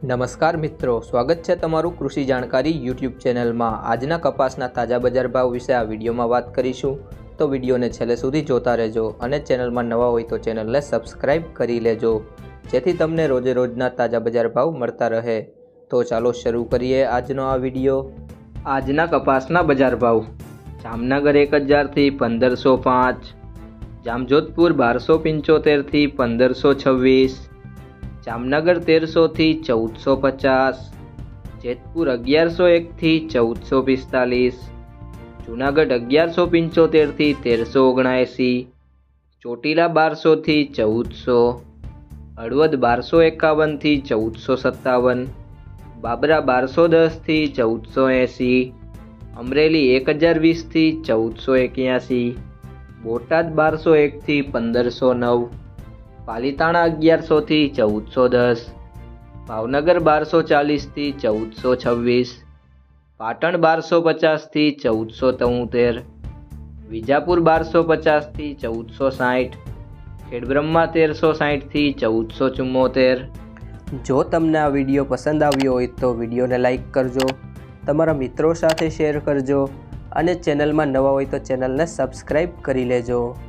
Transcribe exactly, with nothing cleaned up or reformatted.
નમસ્કાર મિત્રો, સ્વાગત છે તમારું કૃષિ જાણકારી યુટ્યુબ ચેનલમાં। આજના કપાસના તાજા બજાર ભાવ વિશે આ વિડીયોમાં વાત કરીશું, તો વિડીયોને છેલ્લે સુધી જોતા રહેજો અને ચેનલમાં નવા હોય તો ચેનલને સબસ્ક્રાઇબ કરી લેજો, જેથી તમને રોજે રોજના તાજા બજાર ભાવ મળતા રહે। તો ચાલો શરૂ કરીએ આજનો આ વિડીયો। આજના કપાસના બજાર ભાવ: જામનગર એક હજારથી પંદરસો પાંચ, જામજોધપુર બારસો પંચોતેરથી પંદરસો છવ્વીસ, જામનગર તેરસો થી ચૌદસો પચાસ, જેતપુર અગિયારસો એક થી ચૌદસો પિસ્તાલીસ, જૂનાગઢ અગિયારસો પંચોતેર થી તેરસો ઓગણએંસી, ચોટીલા બારસો થી ચૌદસો, હળવદ બારસો એકાવન થી ચૌદસો સત્તાવન, બાબરા બારસો દસ થી ચૌદસો એંસી, અમરેલી એક હજાર વીસ થી ચૌદસો એક્યાસી, બોટાદ બારસો એક થી પંદરસો નવ, પાલીતાણા અગિયારસો થી ચૌદસો દસ, ભાવનગર બારસો ચાલીસ થી ચૌદસો છવ્વીસ, પાટણ બારસો પચાસ થી ચૌદસો તોતેર, વિજાપુર બારસો પચાસ થી ચૌદસો સાઠ, ખેડબ્રહ્મા તેરસો સાઠ થી ચૌદસો ચુમ્મોતેર। જો તમને આ વિડીયો પસંદ આવ્યો હોય તો વિડીયોને લાઈક કરજો, તમારા મિત્રો સાથે શેર કરજો અને ચેનલમાં નવા હોય તો ચેનલને સબસ્ક્રાઈબ કરી લેજો।